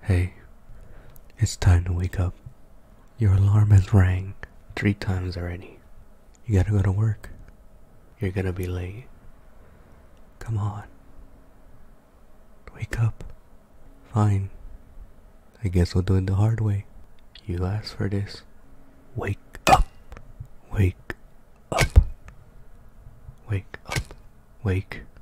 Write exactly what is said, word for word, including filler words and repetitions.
Hey, it's time to wake up. Your alarm has rang three times already. You gotta go to work. You're gonna be late. Come on. Wake up. Fine. I guess we'll do it the hard way. You asked for this. Wake up. Wake up. Wake up. Wake